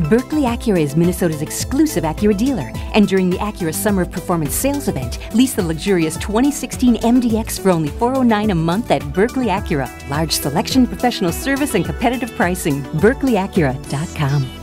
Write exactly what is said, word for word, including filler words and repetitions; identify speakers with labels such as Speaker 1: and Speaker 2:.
Speaker 1: Buerkle Acura is Minnesota's exclusive Acura dealer, and during the Acura Summer of Performance sales event, lease the luxurious twenty sixteen M D X for only four hundred nine dollars a month at Buerkle Acura. Large selection, professional service, and competitive pricing. Buerkle Acura dot com.